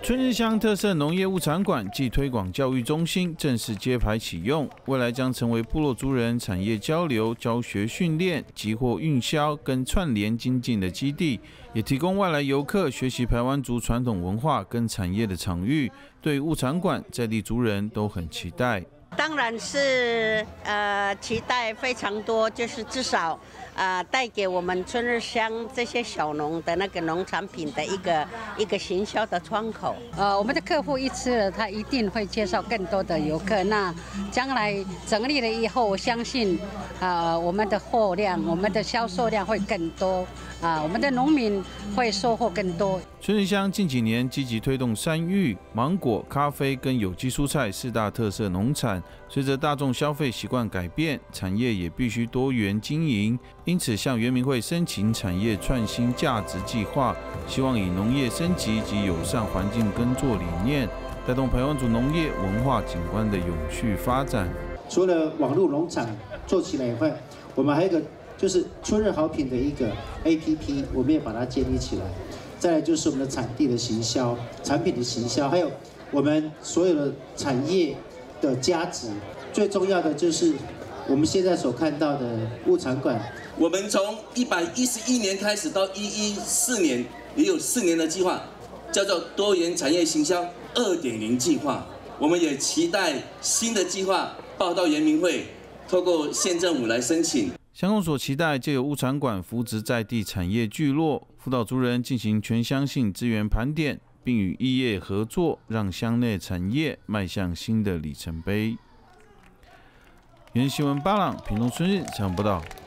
春日乡特色农业物产馆暨推广教育中心正式揭牌启用，未来将成为部落族人产业交流、教学训练、集货运销跟串联精进的基地，也提供外来游客学习排湾族传统文化跟产业的场域。对物产馆在地族人都很期待。 当然是期待非常多，就是至少带给我们春日乡这些小农的那个农产品的一个行销的窗口。 我们的客户一吃了，他一定会介绍更多的游客。那将来整理了以后，我相信我们的货量、我们的销售量会更多。我们的农民会收获更多。 春日乡近几年积极推动山芋、芒果、咖啡跟有机蔬菜4大特色农产。随着大众消费习惯改变，产业也必须多元经营，因此向原民会申请产业创新价值计划，希望以农业升级及友善环境耕作理念，带动排湾族农业文化景观的永续发展。 除了网络农场做起来以外，我们还有一个就是春日好品的一个 APP， 我们也把它建立起来。再来就是我们的产地的行销、产品的行销，还有我们所有的产业的价值。最重要的就是我们现在所看到的物产馆。 我们从111年开始到114年，也有4年的计划，叫做多元产业行销2.0计划。我们也期待新的计划报到原民会，透过县政府来申请。 乡公所期待借由物产馆扶植在地产业聚落，辅导族人进行全乡性资源盘点，并与异业合作，让乡内产业迈向新的里程碑。原新闻巴朗屏东春日采访报道。